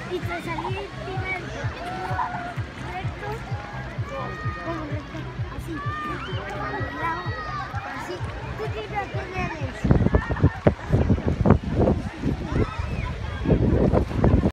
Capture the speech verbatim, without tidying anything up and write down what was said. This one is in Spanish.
y te salí primero recto, como recto, así, para el lado, así. ¿Tú qué crees que eres?